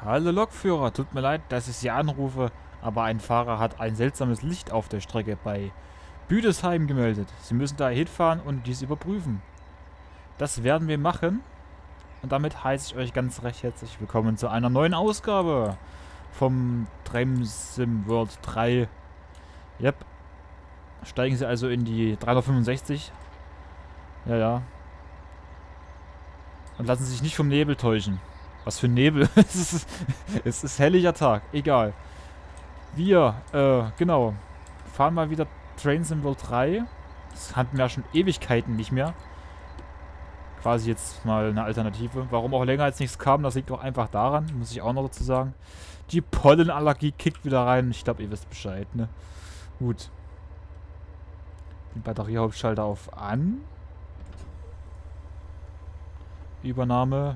Hallo Lokführer, tut mir leid, dass ich Sie anrufe, aber ein Fahrer hat ein seltsames Licht auf der Strecke bei Büdesheim gemeldet. Sie müssen da hinfahren und dies überprüfen. Das werden wir machen und damit heiße ich euch ganz recht herzlich willkommen zu einer neuen Ausgabe vom Train Sim World 3. Yep. Steigen Sie also in die 365. Ja. Und lassen Sie sich nicht vom Nebel täuschen. Was für ein Nebel? Es ist helliger Tag. Egal. Wir, genau. Fahren mal wieder Train Sim World 3. Das hatten wir ja schon Ewigkeiten nicht mehr. Quasi jetzt mal eine Alternative. Warum auch länger als nichts kam, das liegt doch einfach daran, muss ich auch noch dazu sagen. Die Pollenallergie kickt wieder rein. Ich glaube, ihr wisst Bescheid, ne? Gut. Den Batteriehauptschalter auf an. Übernahme.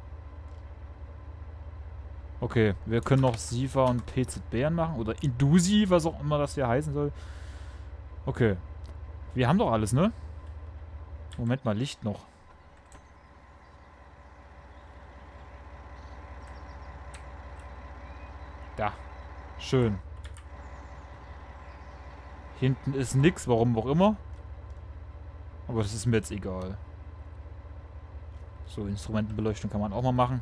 Okay, wir können noch SIFA und PZB machen. Oder Indusi, was auch immer das hier heißen soll. Okay. Wir haben doch alles, ne? Moment mal, Licht noch. Da. Schön. Hinten ist nix, warum auch immer. Aber das ist mir jetzt egal. So, Instrumentenbeleuchtung kann man auch mal machen.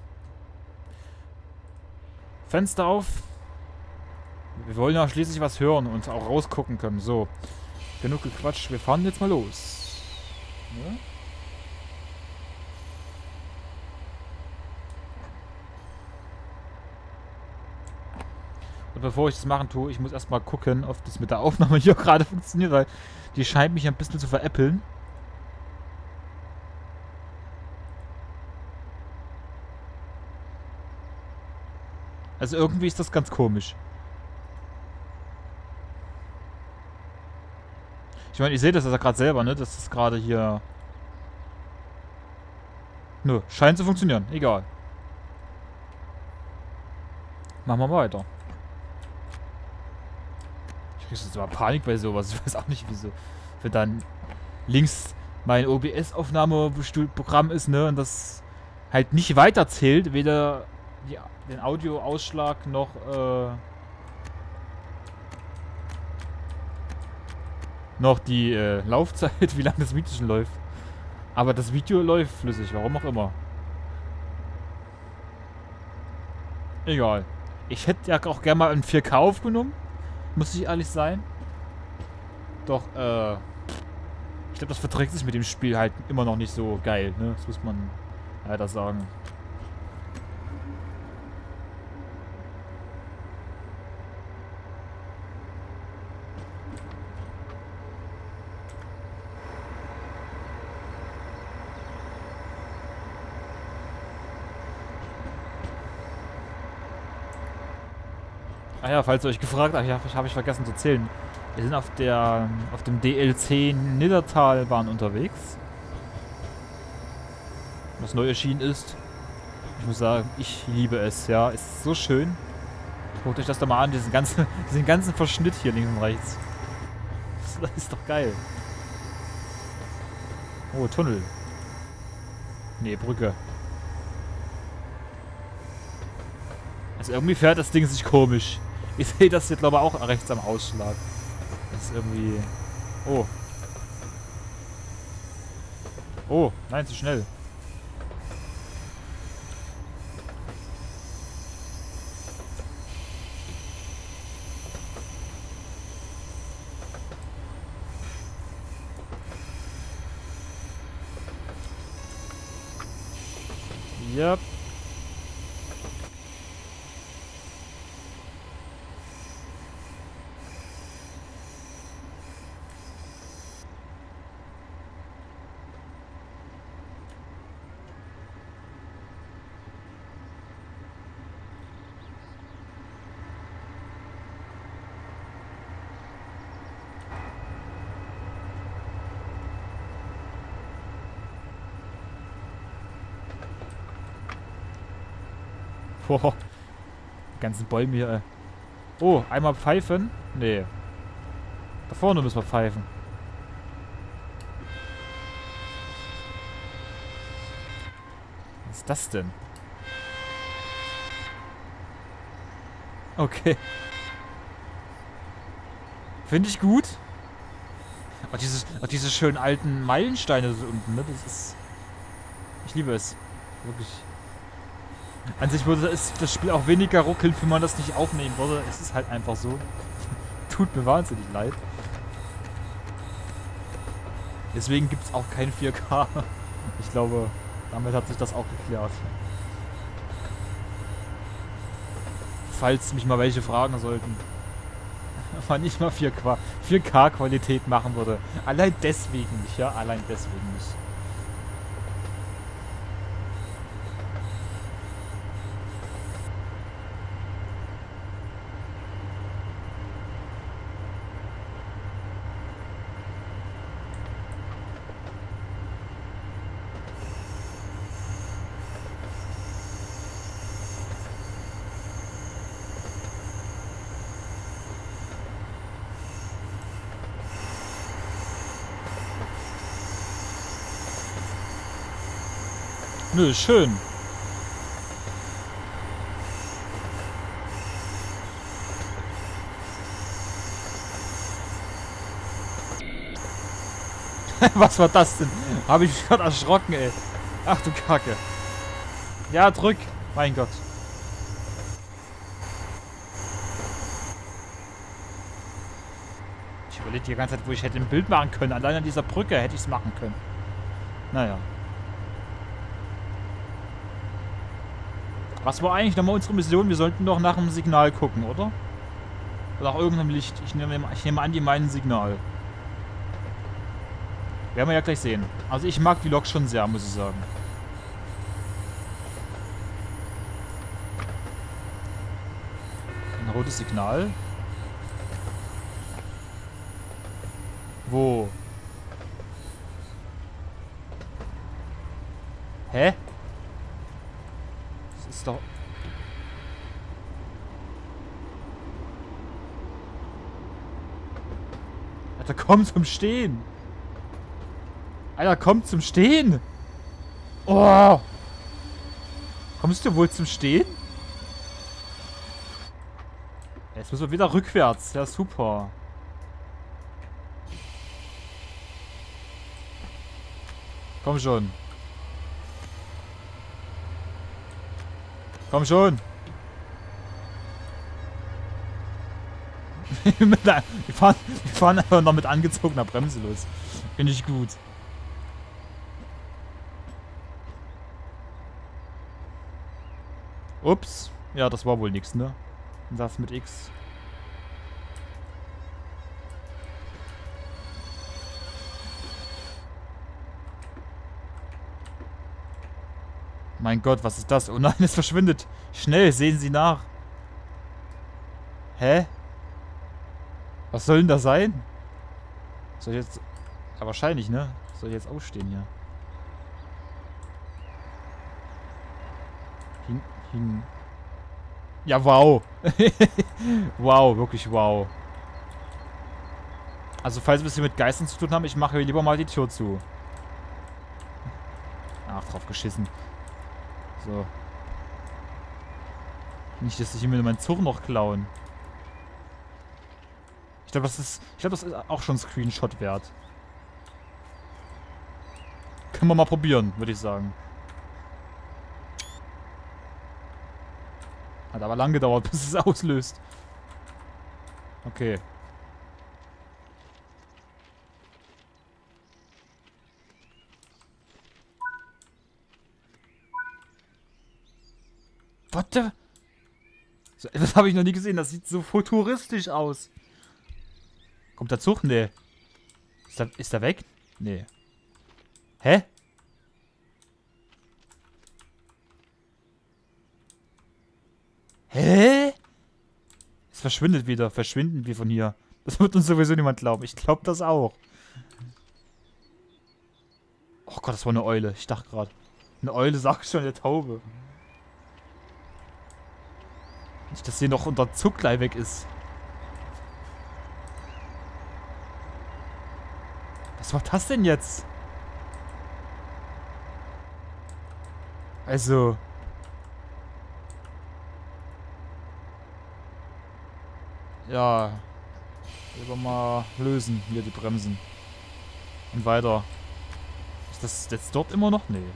Fenster auf. Wir wollen ja schließlich was hören und auch rausgucken können. So. Genug gequatscht. Wir fahren jetzt mal los. Ja? Und bevor ich das machen tue, ich muss erstmal gucken, ob das mit der Aufnahme hier gerade funktioniert, weil die scheint mich ein bisschen zu veräppeln. Also irgendwie ist das ganz komisch. Ich meine, ich sehe das ja gerade selber, ne? Das ist gerade hier... Nö, scheint zu funktionieren. Egal. Machen wir mal weiter. Ich krieg jetzt immer Panik bei sowas. Ich weiß auch nicht, wieso. Wenn dann links mein OBS-Aufnahmeprogramm ist, ne? Und das halt nicht weiterzählt, weder den Audioausschlag noch, noch die Laufzeit, wie lange das Video schon läuft. Aber das Video läuft flüssig, warum auch immer. Egal. Ich hätte ja auch gerne mal in 4K aufgenommen. Muss ich ehrlich sein. Doch, ich glaube, das verträgt sich mit dem Spiel halt immer noch nicht so geil, ne? Das muss man leider sagen. Ah ja, falls ihr euch gefragt habt, habe ich vergessen zu zählen. Wir sind auf dem DLC Niddertalbahn unterwegs. Was neu erschienen ist. Ich muss sagen, ich liebe es, ja. Es ist so schön. Guckt euch das doch mal an, diesen ganzen Verschnitt hier links und rechts. Das ist doch geil. Oh, Tunnel. Nee, Brücke. Also irgendwie fährt das Ding sich komisch. Ich sehe das hier, glaube ich, auch rechts am Ausschlag. Das ist irgendwie... Oh. Oh, nein, zu schnell. Yep. Boah. Die ganzen Bäume hier, ey. Oh, einmal pfeifen? Nee. Da vorne müssen wir pfeifen. Was ist das denn? Okay. Finde ich gut. Diese schönen alten Meilensteine so unten, ne? Das ist... Ich liebe es. Wirklich. An sich würde das Spiel auch weniger ruckeln, wenn man das nicht aufnehmen würde. Es ist halt einfach so. Tut mir wahnsinnig leid. Deswegen gibt es auch kein 4K. Ich glaube, damit hat sich das auch geklärt. Falls mich mal welche fragen sollten. Wann ich mal 4K-Qualität machen würde. Allein deswegen nicht, ja? Allein deswegen nicht. Nö, schön. Was war das denn? Habe ich mich gerade erschrocken, ey. Ach du Kacke. Ja, drück. Mein Gott. Ich überlege die ganze Zeit, wo ich hätte ein Bild machen können. Allein an dieser Brücke hätte ich es machen können. Naja. Was war eigentlich nochmal unsere Mission? Wir sollten doch nach einem Signal gucken, oder? Oder nach irgendeinem Licht. Ich nehme an, die meinen Signal. Werden wir ja gleich sehen. Also ich mag die Lok schon sehr, muss ich sagen. Ein rotes Signal. Wo? Hä? Das ist doch... Alter, komm zum Stehen! Alter, komm zum Stehen! Oh! Kommst du wohl zum Stehen? Jetzt müssen wir wieder rückwärts. Ja, super. Komm schon. Komm schon. wir fahren einfach noch mit angezogener Bremse los. Finde ich gut. Ups. Ja, das war wohl nichts, ne? Das mit X. Mein Gott, was ist das? Oh nein, es verschwindet. Schnell, sehen Sie nach. Hä? Was soll denn das sein? Soll ich jetzt... Ja, wahrscheinlich, ne? Soll ich jetzt ausstehen hier? Hin. Ja, wow. Wow, wirklich wow. Also, falls wir es hier mit Geistern zu tun haben, ich mache hier lieber mal die Tür zu. Ach, drauf geschissen. So. Nicht, dass sich mir meinen Zug noch klauen. Ich glaube, das ist auch schon Screenshot wert. Können wir mal probieren, würde ich sagen. Hat aber lang gedauert, bis es auslöst. Okay. Warte. So etwas habe ich noch nie gesehen. Das sieht so futuristisch aus. Kommt der Zug? Nee. Ist der weg? Nee. Hä? Hä? Es verschwindet wieder. Verschwinden wir von hier. Das wird uns sowieso niemand glauben. Ich glaube das auch. Oh Gott, das war eine Eule. Ich dachte gerade. Eine Eule sagt schon, eine Taube. Nicht, dass sie noch unter Zug gleich weg ist. Was war das denn jetzt? Also... Ja. Lieber mal lösen. Hier die Bremsen. Und weiter. Ist das jetzt dort immer noch? Nee.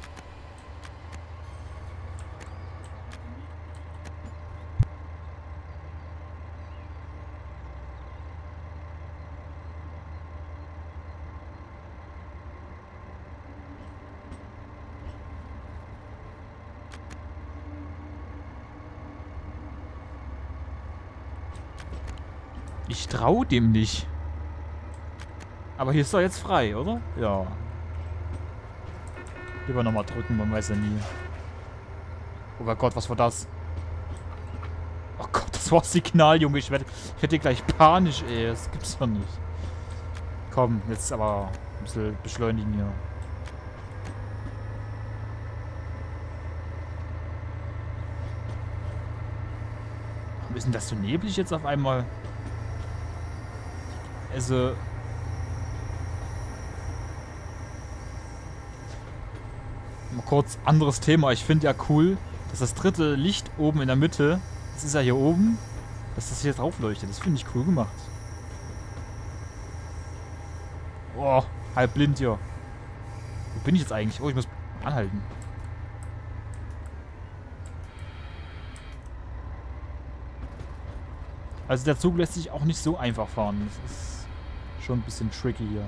Ich trau dem nicht. Aber hier ist doch jetzt frei, oder? Ja. Lieber nochmal drücken, man weiß ja nie. Oh mein Gott, was war das? Oh Gott, das war Signal, Junge. Ich hätte gleich panisch, ey. Das gibt's doch nicht. Komm, jetzt aber ein bisschen beschleunigen hier. Warum ist denn das so neblig jetzt auf einmal? Also... Mal kurz anderes Thema. Ich finde ja cool, dass das dritte Licht oben in der Mitte, das ist ja hier oben, dass das hier drauf leuchtet. Das finde ich cool gemacht. Oh, halb blind hier. Wo bin ich jetzt eigentlich? Oh, ich muss anhalten. Also der Zug lässt sich auch nicht so einfach fahren. Das ist schon ein bisschen tricky hier.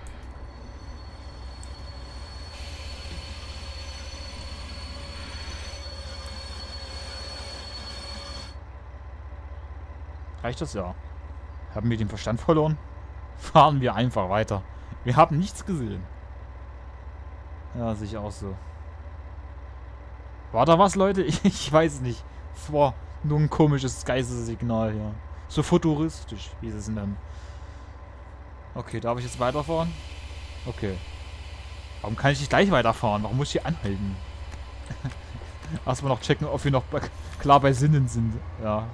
Reicht das? Ja. Haben wir den Verstand verloren? Fahren wir einfach weiter. Wir haben nichts gesehen. Ja, sehe ich auch so. War da was, Leute? Ich weiß nicht. Es war nur ein komisches Geistersignal hier. So futuristisch, wie sie es nennen. Okay, darf ich jetzt weiterfahren? Okay. Warum kann ich nicht gleich weiterfahren? Warum muss ich hier anhalten? Erstmal noch checken, ob wir noch klar bei Sinnen sind. Ja.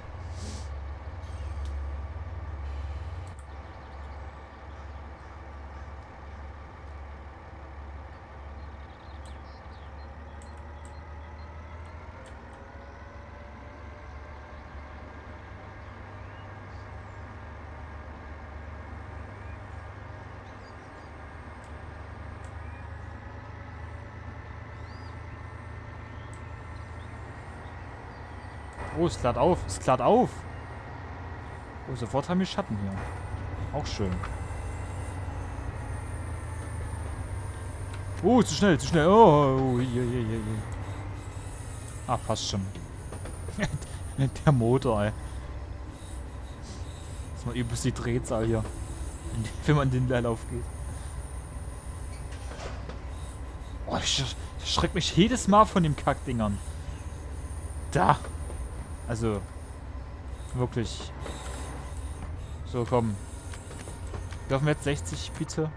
Oh, es klart auf. Es klart auf. Oh, sofort haben wir Schatten hier. Auch schön. Oh, zu schnell, zu schnell. Oh, hier. Ah, passt schon. Der Motor, ey. Das ist mal übelst die Drehzahl hier. Wenn man den Leerlauf geht. Oh, ich schreck mich jedes Mal von den Kackdingern. Da. Also, wirklich. So, komm. Dürfen wir jetzt 60, bitte?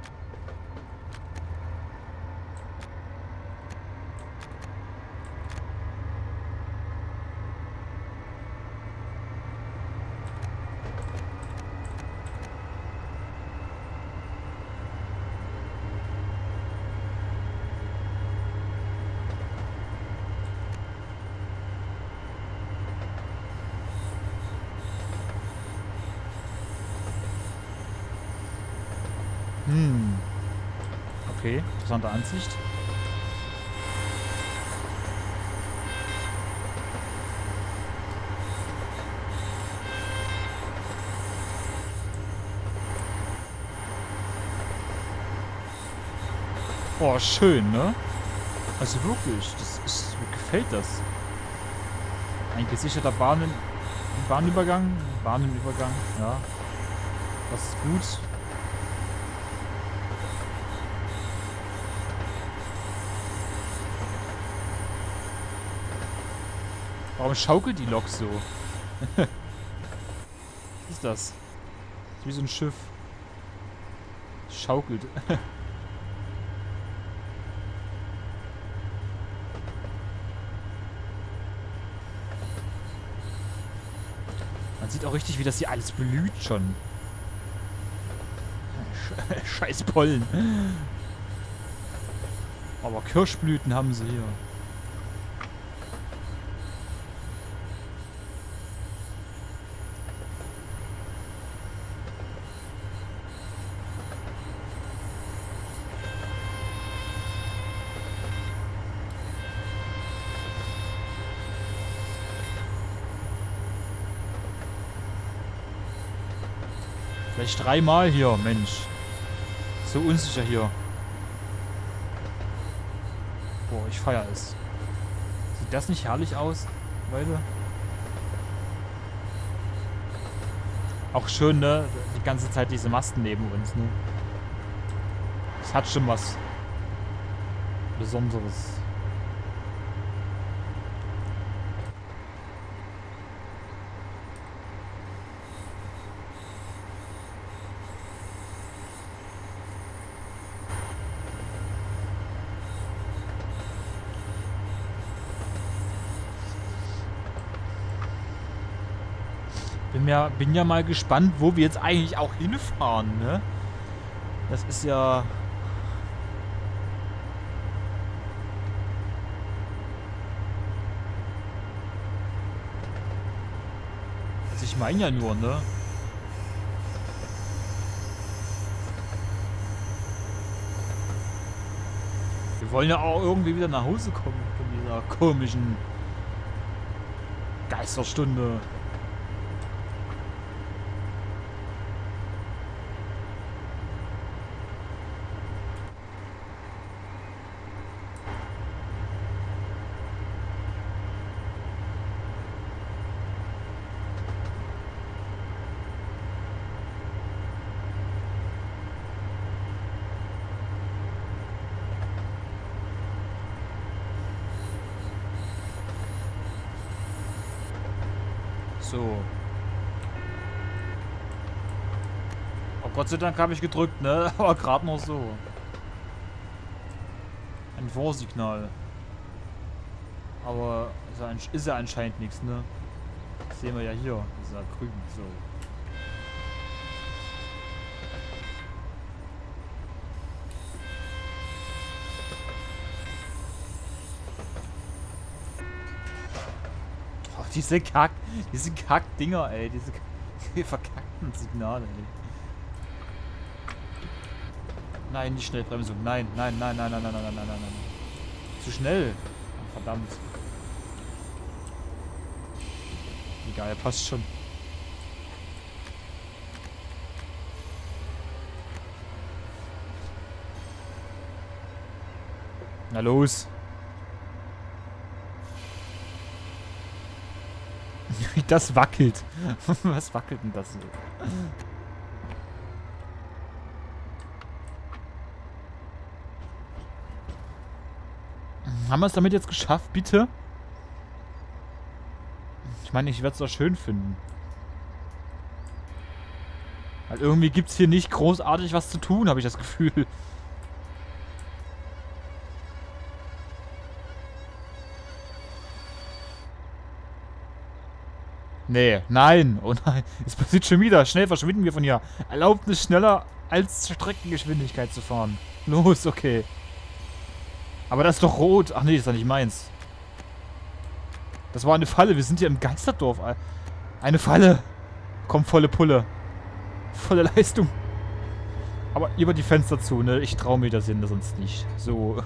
Okay, interessante Ansicht. Boah, schön, ne? Also wirklich, mir gefällt das. Ein gesicherter Bahnübergang, ja. Das ist gut. Warum schaukelt die Lok so? Was ist das? Das ist wie so ein Schiff. Schaukelt. Man sieht auch richtig, wie das hier alles blüht schon. Scheiß Pollen. Aber Kirschblüten haben sie hier. Vielleicht 3-mal hier, Mensch. So unsicher hier. Boah, ich feiere es. Sieht das nicht herrlich aus, Leute? Auch schön, ne? Die ganze Zeit diese Masten neben uns, ne? Das hat schon was Besonderes. Bin ja mal gespannt, wo wir jetzt eigentlich auch hinfahren, ne? Das ist ja... Also ich meine ja nur, ne? Wir wollen ja auch irgendwie wieder nach Hause kommen von dieser komischen Geisterstunde. So. Oh, Gott sei Dank habe ich gedrückt, ne? Aber gerade noch so. Ein Vorsignal. Aber ist ja anscheinend nichts, ne? Das sehen wir ja hier. Ist ja grün, so. Diese Kack-Dinger, ey. Diese verkackten Signale, ey. Nein, nicht Schnellbremsung. Nein, nein, nein, nein, nein, nein, nein, nein, nein, nein. Zu schnell. Oh, verdammt. Egal, passt schon. Na los. Wie das wackelt. Was wackelt denn das so? Haben wir es damit jetzt geschafft, bitte? Ich meine, ich werde es doch schön finden. Weil irgendwie gibt es hier nicht großartig was zu tun, habe ich das Gefühl. Nee, nein. Oh nein. Es passiert schon wieder. Schnell verschwinden wir von hier. Erlaubnis schneller als Streckengeschwindigkeit zu fahren. Los, okay. Aber das ist doch rot. Ach nee, das ist doch nicht meins. Das war eine Falle. Wir sind hier im Geisterdorf. Eine Falle. Komm, volle Pulle. Volle Leistung. Aber über die Fenster zu, ne? Ich traue mir das hin, sonst nicht. So.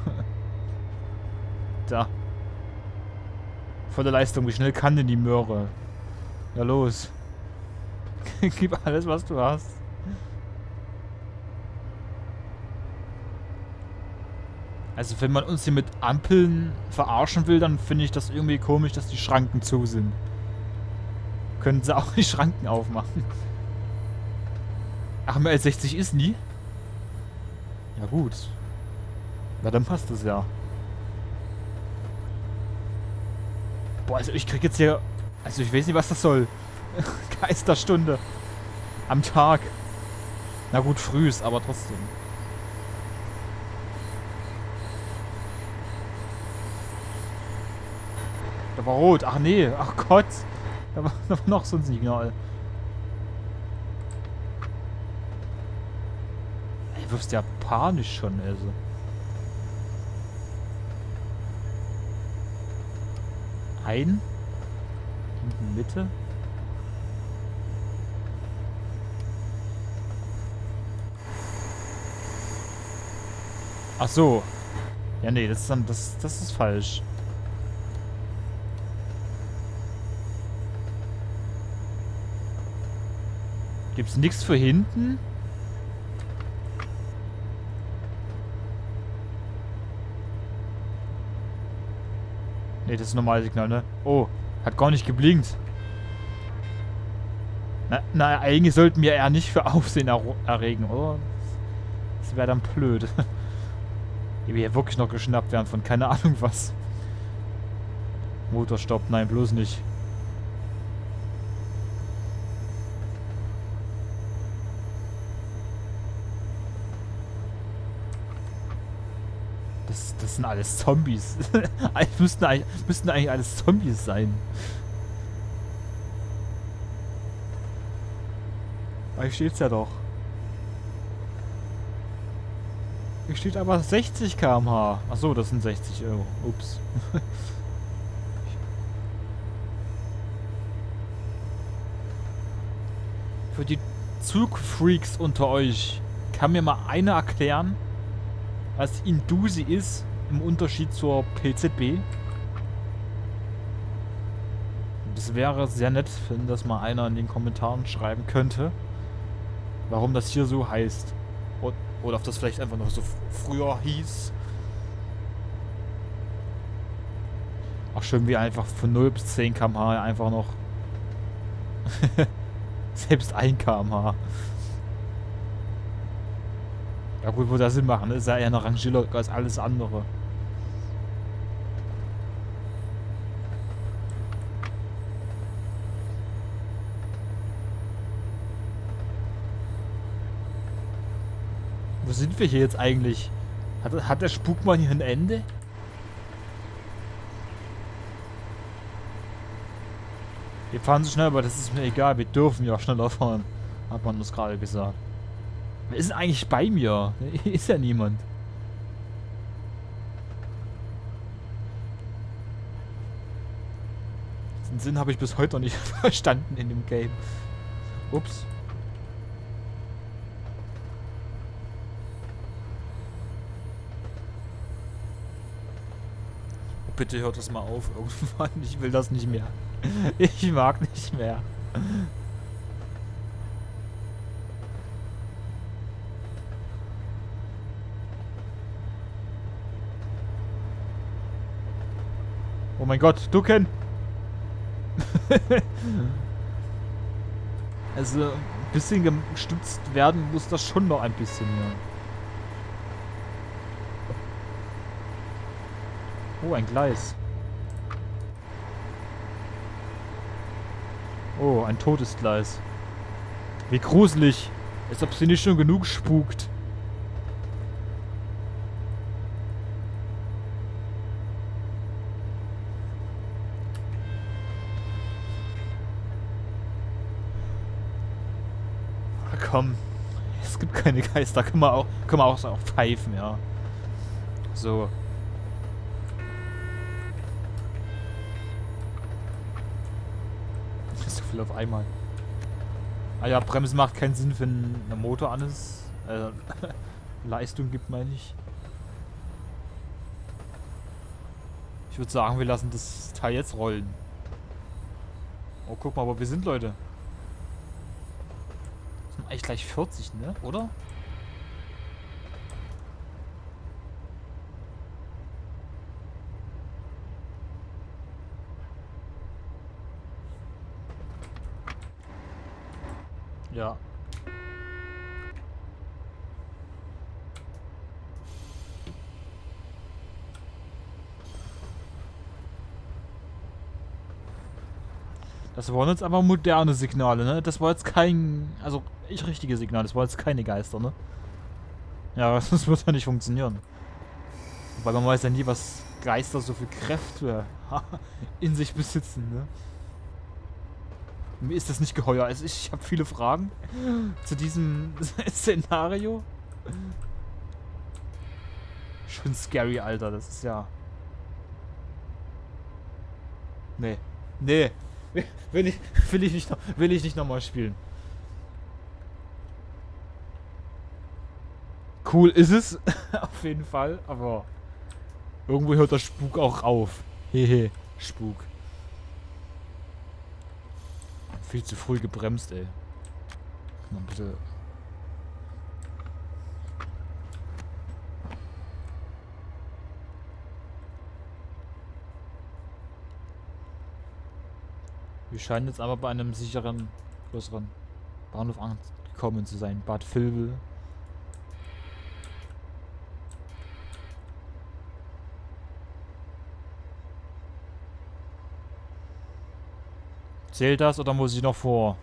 Da. Volle Leistung. Wie schnell kann denn die Möhre? Ja, los. Gib alles, was du hast. Also, wenn man uns hier mit Ampeln verarschen will, dann finde ich das irgendwie komisch, dass die Schranken zu sind. Können sie auch die Schranken aufmachen? Ach, L60 ist nie? Ja, gut. Na, dann passt das ja. Boah, also ich krieg jetzt hier... Also ich weiß nicht, was das soll. Geisterstunde. Am Tag. Na gut, frühs, aber trotzdem. Da war rot. Ach nee. Ach Gott. Da war noch so ein Signal. Ey, wirst ja panisch schon, also. Ein. Hinten Mitte. Ach so. Ja, nee, das ist dann, das ist falsch. Gibt's nichts für hinten? Ne, das ist ein normales Signal, ne? Oh, hat gar nicht geblinkt. Na, eigentlich sollten wir eher nicht für Aufsehen erregen, oder? Das wäre dann blöd. Die wir hier wirklich noch geschnappt werden von keine Ahnung was. Motorstopp, nein, bloß nicht. Das sind alles Zombies. müssten eigentlich alles Zombies sein. Da steht's ja doch. Hier steht aber 60 km/h. Achso, das sind 60 Euro. Ups. Für die Zugfreaks unter euch, kann mir mal einer erklären, was Indusi ist im Unterschied zur PZB? Das wäre sehr nett, wenn das mal einer in den Kommentaren schreiben könnte, warum das hier so heißt. Oder ob das vielleicht einfach noch so früher hieß. Ach, schön wie einfach von 0 bis 10 km/h einfach noch. Selbst 1 km/h. Ja gut, würde das Sinn machen, ne? Ist ja eher eine Rangierlok als alles andere. Wo sind wir hier jetzt eigentlich? Hat der Spukmann hier ein Ende? Wir fahren so schnell, aber das ist mir egal. Wir dürfen ja schneller fahren. Hat man uns gerade gesagt. Wer ist denn eigentlich bei mir? Hier ist ja niemand. Den Sinn habe ich bis heute noch nicht verstanden in dem Game. Ups. Oh, bitte hört das mal auf irgendwann. Ich will das nicht mehr. Ich mag nicht mehr. Oh mein Gott, ducken! Also, ein bisschen gestützt werden muss das schon noch ein bisschen, ja. Oh, ein Gleis. Oh, ein totes Gleis. Wie gruselig. Als ob sie nicht schon genug spukt. Ach, komm. Es gibt keine Geister. Können wir auch so pfeifen, ja. So. So viel auf einmal. Ah ja, Bremsen macht keinen Sinn, wenn ein Motor an ist. Leistung gibt, meine ich. Ich würde sagen, wir lassen das Teil jetzt rollen. Oh, guck mal, wo wir sind, Leute. Das sind eigentlich gleich 40, ne? Oder? Ja. Das waren jetzt aber moderne Signale, ne? Das war jetzt kein... Also, richtige Signale. Das war jetzt keine Geister, ne? Ja, das wird ja nicht funktionieren. Weil man weiß ja nie, was Geister so viel Kräfte in sich besitzen, ne? Mir ist das nicht geheuer. Also ich habe viele Fragen zu diesem Szenario. Schon scary, Alter. Das ist ja... Nee. Nee. Will ich nicht nochmal spielen. Cool ist es. Auf jeden Fall. Aber irgendwo hört der Spuk auch auf. Hehe. Spuk. Viel zu früh gebremst, ey. Mal ein bisschen. Wir scheinen jetzt aber bei einem sicheren, größeren Bahnhof angekommen zu sein. Bad Vilbel. Zählt das oder muss ich noch vor?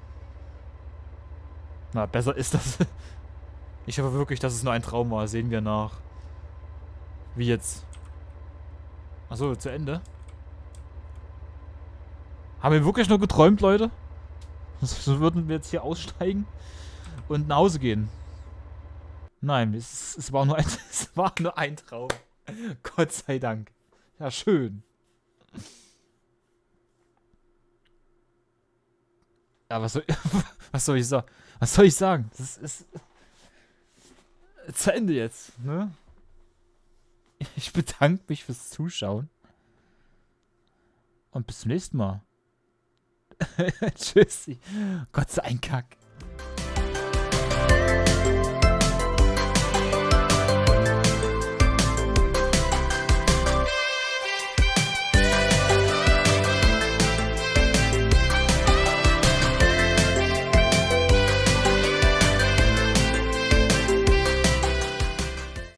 Na, besser ist das. Ich hoffe wirklich, dass es nur ein Traum war. Sehen wir nach. Wie jetzt? Achso, zu Ende? Haben wir wirklich nur geträumt, Leute? So würden wir jetzt hier aussteigen und nach Hause gehen. Nein, es war nur es war nur ein Traum. Gott sei Dank. Ja, schön. Ja, was soll ich sagen? Was soll ich sagen? Das ist zu Ende jetzt, ne? Ich bedanke mich fürs Zuschauen. Und bis zum nächsten Mal. Tschüssi. Gott sei Dank.